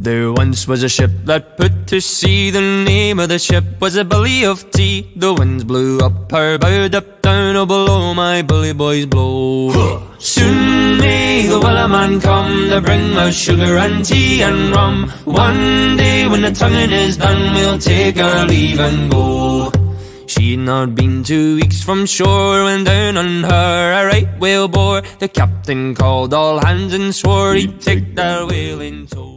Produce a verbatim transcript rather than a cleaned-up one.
There once was a ship that put to sea. The name of the ship was a Billy of Tea. The winds blew up her bow, up down, oh below my bully boys blow. Soon may the Wellerman come to bring us sugar and tea and rum. One day when the tonguing is done, we'll take our leave and go. She'd not been two weeks from shore when down on her a right whale bore. The captain called all hands and swore he'd take that whale in tow.